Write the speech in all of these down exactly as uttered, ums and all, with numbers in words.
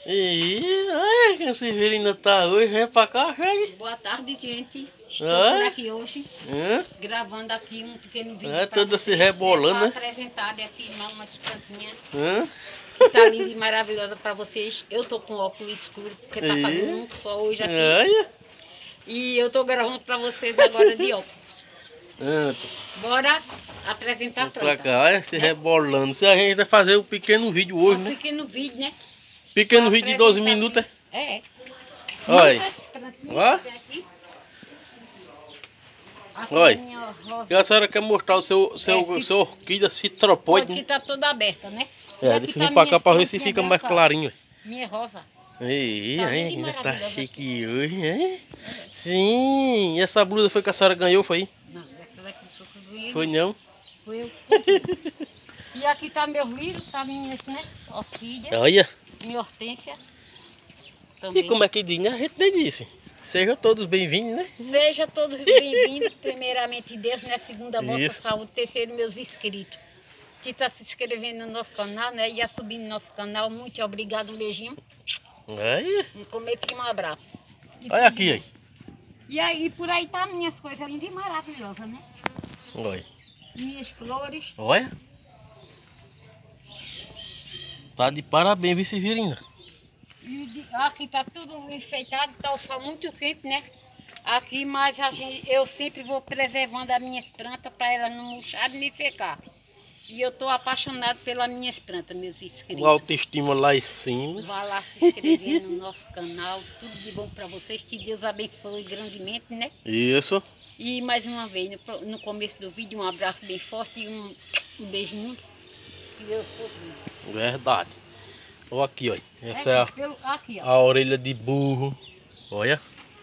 E ai, que esse ainda tá hoje, vem pra cá, chega. Boa tarde, gente. Estou Ah? por aqui hoje, Hã? gravando aqui um pequeno vídeo É, para toda se vocês, rebolando, né? né? Para apresentar aqui umas plantinhas Hã? que tá linda e maravilhosa para vocês. Eu tô com óculos escuro, porque tá E? fazendo muito sol hoje aqui. Olha. E eu tô gravando para vocês agora de óculos. Ah, Bora apresentar a pra planta. cá, olha, se rebolando. Se a gente vai fazer um pequeno vídeo hoje, Um né? pequeno vídeo, né? Pequeno Pra vídeo de doze apresentar- minutos, É. é? Olha. Muitas plantinhas Ó. que tem aqui. Aqui Olha. a minha rosa. E a senhora quer mostrar o seu, seu, É, se- seu orquídea citropode, Aqui né? tá toda aberta, né? E É, aqui deixa eu tá vir pra minha cá pra ver se plantinha fica mais branca, ó. clarinho. Minha rosa. Ei, Tá aí, linda e ainda tá maravilhosa chique hoje, hein? Sim, e essa blusa foi que a senhora ganhou, foi? Não, essa daqui não foi que eu ganhei, Foi não. não? Foi eu que comprei. E aqui tá meus lírios, tá minhas, né? Orquídea, Olha. minha hortênsia. E Também. como é que diz, né? A gente nem disse. Sejam todos bem-vindos, né? Seja todos bem-vindos, primeiramente Deus, né? Segunda, vossa Isso. saúde, terceiro, meus inscritos. Que tá se inscrevendo no nosso canal, né? E a subir no nosso canal. Muito obrigado, um beijinho. Olha, Um comete um abraço. E olha aqui, aí. E aí, por aí tá minhas coisas lindas e maravilhosas, né? Olha. Minhas flores. Olha. Tá de parabéns, vice-virina. E de- aqui tá tudo enfeitado, tá o sol muito quente, né? Aqui, mas a gente, eu sempre vou preservando as minhas plantas para elas não murcharem nem secar. E eu tô apaixonado pelas minhas plantas, meus inscritos. Com autoestima lá em cima. Vá lá se inscrever no nosso canal. Tudo de bom para vocês. Que Deus abençoe grandemente, né? Isso. E mais uma vez, no, pro- no começo do vídeo, um abraço bem forte e um, um beijinho. Que Deus fosse. Verdade. Olha aqui, olha. Essa é a, pelo, aqui, ó. a orelha de burro. Olha.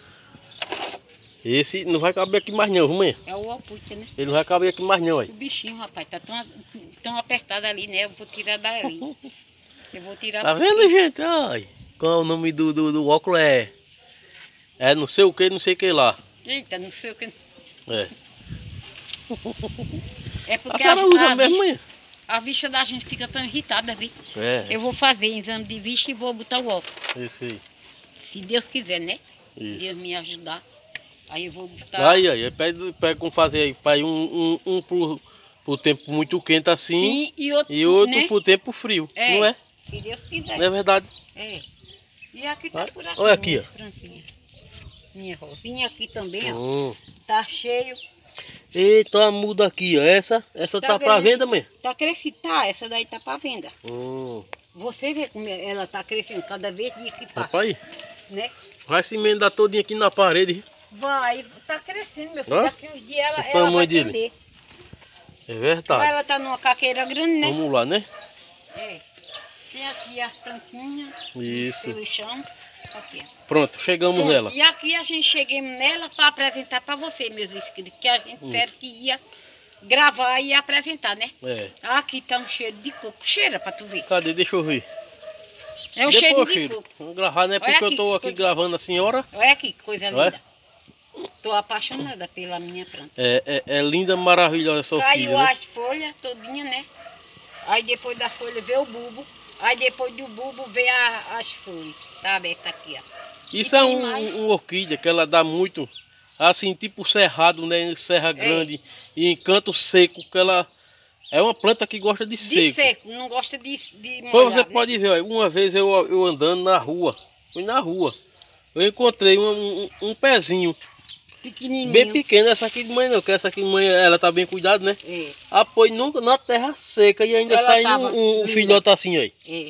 Esse não vai caber aqui mais não, mãe. É o alpute, né? Ele não vai caber aqui mais não, olha. O bichinho, rapaz, tá tão, tão apertado ali, né? Eu vou tirar dali. Eu vou tirar. Tá porque- vendo, gente? Ai, qual é o nome do, do, do óculos? É. É não sei o que, não sei o que lá. Eita, não sei o que. É. É A porque a, senhora usa a, mesmo, vista, mãe? a vista da gente fica tão irritada, viu? É. Eu vou fazer exame de vista e vou botar o óculos. Esse aí. Se Deus quiser, né? Isso. Deus me ajudar. Aí eu vou botar. Aí, aí, pede, pede como fazer aí. Faz um, um, um pro, pro tempo muito quente assim. Sim, e outro. E outro né? pro tempo frio. É, Não é? Se Deus quiser. Não é verdade? É. E aqui tá Olha- por aqui. olha aqui, minhas ó. plantinhas. Minha rosinha aqui também, ó. Hum. Tá cheio. Eita, muda aqui, ó. Essa, essa tá, Tá pra vendo? venda, mãe? Tá crescendo. Tá, essa daí tá pra venda. Hum. Você vê como ela tá crescendo cada vez dia que passa, Rapaz, né? vai se emendar todinho aqui na parede. Vai, tá crescendo, meu filho. Ó, Daqui uns dias ela, o ela tamanho vai dele. atender. É verdade. Ela tá numa caqueira grande, né? Vamos lá, né? É. Tem aqui as plantinhas Isso. pelo chão. Aqui, ó. Pronto, chegamos Pronto, nela. E aqui a gente chegamos nela para apresentar para você, meus inscritos, que a gente disse que ia gravar e apresentar, né? É. Aqui tá um cheiro de coco. Cheira para tu ver. Cadê? Deixa eu ver. É um Depois cheiro eu de cheiro. coco. Vamos gravar, né? Olha Porque eu aqui, tô aqui coisa- gravando a senhora. Olha aqui, que coisa Olha. linda. Tô apaixonada pela minha planta. É, é, é linda, maravilhosa essa orquídea, Caiu né? as folhas todinha, né? Aí depois da folha veio o bulbo. Aí depois do bulbo veio a- as flores. Tá aberta aqui, ó. Isso E é tem um, mais. um orquídea que ela dá muito, assim, tipo cerrado, né? Em Serra Grande e em canto seco, que ela é uma planta que gosta de, De seco. seco, não gosta de, de Pois molhado, você né? pode ver, ó, uma vez eu, eu andando na rua, fui na rua, eu encontrei um, um, um pezinho, Pequenininho. bem pequeno, essa aqui de manhã não, que essa aqui de manhã ela tá bem cuidada, né? É, Apoio nunca na terra seca e ainda Ela sai tava um, um linda. filhote assim aí. é.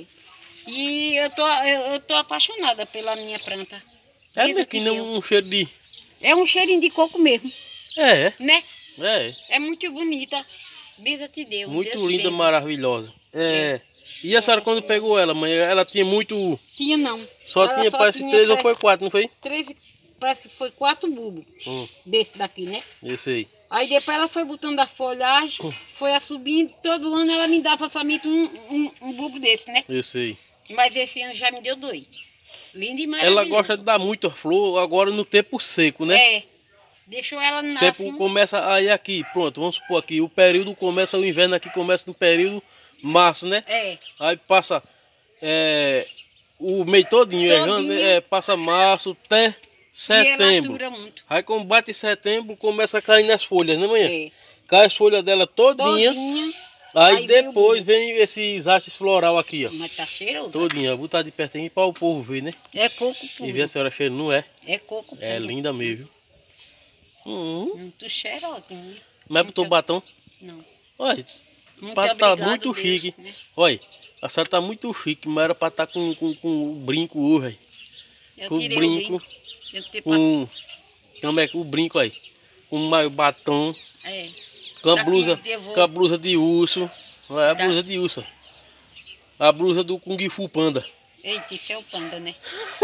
E eu tô, eu, eu tô apaixonada pela minha planta. É Vida mesmo que não Deus. um cheiro de... É um cheirinho de coco mesmo, É, né? é. É muito bonita. Bisa te deu. Muito Deus linda, fez. maravilhosa. É. E a senhora quando pegou ela, mãe, ela tinha muito... Tinha não. Só Ela tinha, parece tinha três ou parece- foi quatro, não foi? três, parece que foi quatro bulbos Hum, desse daqui, né? esse aí. Aí depois ela foi botando a folhagem, foi a subindo, todo ano ela me dava somente um, um, um bulbo desse, né? Esse aí. Mas esse ano já me deu dois. Linda e maravilhosa. Ela gosta de dar muita flor agora no tempo seco, né? É. Deixou ela no O tempo começa aí aqui, pronto, vamos supor aqui, o período começa, o inverno aqui começa no período março, né? É. Aí passa é, o mês todinho, é, Todinho. é, passa março até E ela setembro. dura muito. Aí quando bate em setembro, começa a cair nas folhas, né, manhã? É. Cai as folhas dela todinha. Todinha. Aí, Aí vem o depois bulbo. vem esses hastes floral aqui, ó. Mas tá cheiroso. Todinha. Vou botar de pertinho para o povo ver, né? É coco E ver a puro. senhora cheiro, não é? É coco puro. É linda mesmo. Hum. Muito cheirosinha. Mas botou Muito- batom? Não. Olha, Muito pra tá obrigado, muito Deus, chique. né? Olha, a senhora tá muito chique, mas era pra estar com, com, com o brinco hoje. Eu Com o tirei brinco. o brinco. Eu tirei Com. Como é que o brinco aí? Com mais batom. pra... É. Com a Daqui blusa. eu vou- Com a blusa de urso. Olha a Tá. blusa de urso. A blusa do Kung Fu Panda. Eita, isso é o panda, né?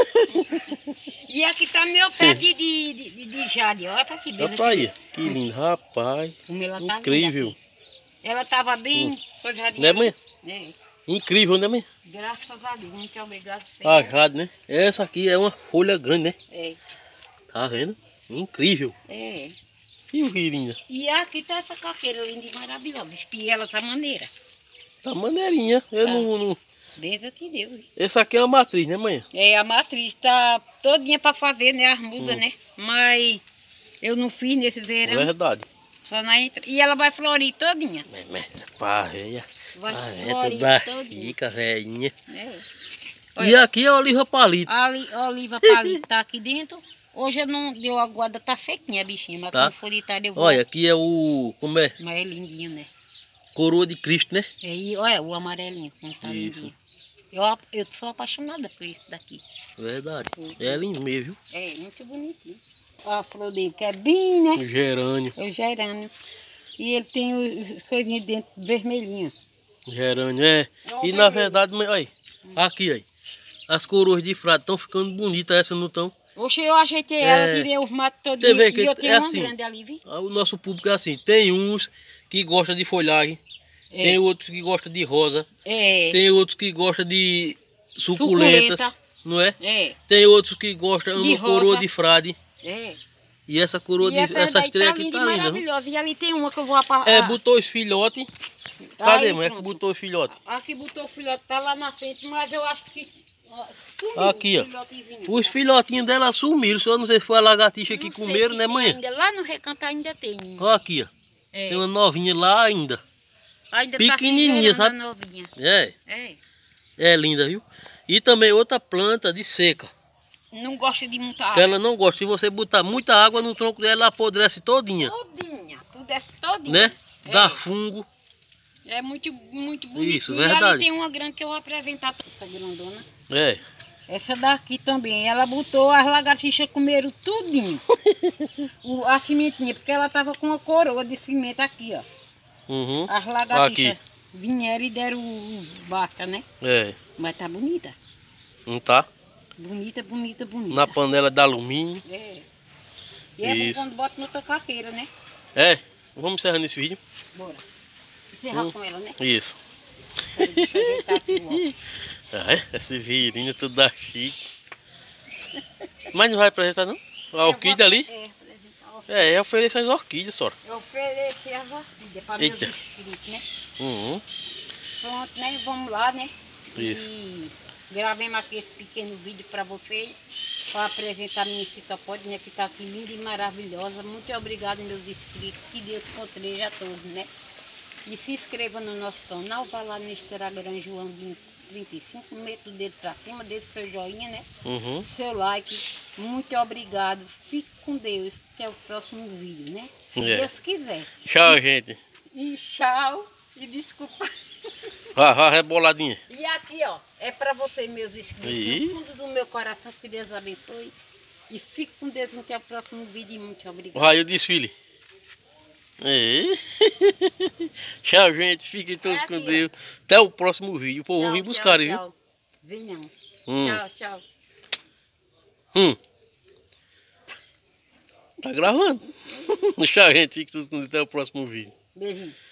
E aqui tá meu pé de, de, de, de jade. Olha pra que Dá beleza. pra aí. Que lindo, rapaz. Como ela tá Incrível. linda aqui. Ela tava bem coisadinha. Né, mãe? É. Incrível, né, mãe? Graças a Deus. Muito obrigado. Senhor. A jade, né? Essa aqui é uma folha grande, né? É. Tá vendo? Incrível. É. Que linda. E aqui tá essa caqueira linda e maravilhosa. Espia ela tá maneira. Tá maneirinha. Eu Tá. não, não... Benza que Deus. Essa aqui é uma matriz, né, mãe? É, a matriz tá todinha pra fazer, né? As mudas, Hum. né? Mas eu não fiz nesse verão. Verdade. Só na entra... E ela vai florir todinha. Pá, velha. Vai Ah, é florir toda todinha. rica, velhinha. É. E aqui é a oliva palito. A oli- a oliva palito tá aqui dentro. Hoje eu não deu a guarda, tá sequinha a bichinha. Mas Tá. quando for de tarde eu vou. Olha, aqui é o... Como é? Mas é lindinho, né? Coroa de Cristo, né? É, e olha o amarelinho, como tá Isso. lindinho. Eu, ap- eu sou apaixonada por isso daqui. Verdade. É lindo mesmo, É, muito bonitinho. Ó, a flor dele, que é bem, né? viu? O gerânio. É o gerânio. E ele tem os coisinhas dentro vermelhinho. Gerânio, é. Ó, o E na vermelho. verdade, mãe, olha. Aqui, aí. As coroas de frade estão ficando bonitas, essa não estão. Oxe, eu ajeitei ela, É. tirei os matos Você todinhos. vê que E eu tenho é uma assim. grande ali, viu? O nosso público é assim. Tem uns que gostam de folhagem. É. Tem outros que gostam de rosa. É. Tem outros que gostam de suculentas. Suculenta. Não é? É. Tem outros que gostam de De uma coroa rosa. de frade. É. E essa coroa E de. essa Essas daí três tá aqui linda tá e linda. viu? maravilhosa. E ali tem uma que eu vou apar... É, botou os filhotes. Cadê, Aí, mãe? É que pronto. botou os filhotes. Aqui botou o filhote, tá lá na frente, mas eu acho que... ó, sumiu Aqui, o ó. filhotezinho. Os filhotinhos dela sumiram. Só não sei se foi a lagartixa que Não sei comeram, se né, tem mãe? Ainda, lá no recanto ainda tem. Ó, aqui, ó. É. Tem uma novinha lá ainda. Ainda pequenininha, tá se sabe? gerando a novinha. É, É. é linda, viu? E também outra planta de seca. Não gosta de muita Que água. ela não gosta. Se você botar muita água no tronco dela, ela apodrece todinha. Todinha. Pudesse todinha. Né? É. Dá fungo. É muito, muito bonito. Isso, E verdade. ali tem uma grande que eu vou apresentar. Essa grandona. É. Essa daqui também. Ela botou, as lagartixas comeram tudinho. o, a cimentinha, porque ela tava com uma coroa de cimento aqui, ó. Uhum. As lagartixas Aqui. vieram e deram o basta, né? É. Mas tá bonita. Não tá? Bonita, bonita, bonita. Na panela de alumínio. É. E é bom Isso. quando bota noutra caqueira, né? É. Vamos encerrando esse vídeo. Bora. Encerrar Hum. com ela, né? Isso. Peraí, deixa eu ajeitar aqui o ó. É, essa virinha tudo da chique. Mas não vai apresentar não? A orquídea ali? É, apresentar a É, é oferecer as orquídeas, só. Eu ofereci as orquídeas para meus Eita. inscritos, né? Uhum. Pronto, né? Vamos lá, né? Isso. E gravemos aqui esse pequeno vídeo para vocês, para apresentar minha fitopode, né? Ficar aqui linda e maravilhosa. Muito obrigado, meus inscritos. Que Deus proteja a todos, né? E se inscreva no nosso canal, vá lá no Instagram, João vinte trinta e cinco, meta o dedo para cima, deixa o seu joinha, né? Uhum. Seu like. Muito obrigado. Fique com Deus. Até o próximo vídeo, né? Se É. Deus quiser. Tchau, gente. E tchau. E desculpa. Vá, vá, reboladinha. E aqui, ó, é para você, meus inscritos. Ih. No fundo do meu coração, que Deus abençoe. E fique com Deus até o próximo vídeo. E muito obrigado. Vai o desfile. Ei. Tchau, gente. Fiquem todos É aqui, com ó. Deus. Até o próximo vídeo. Pô, vamos Tchau, vir buscar, tchau, viu? tchau. Venham. Hum. Tchau, tchau. Hum. Tá gravando. Tchau, gente. Fiquem todos com Deus. Até o próximo vídeo. Beijinho.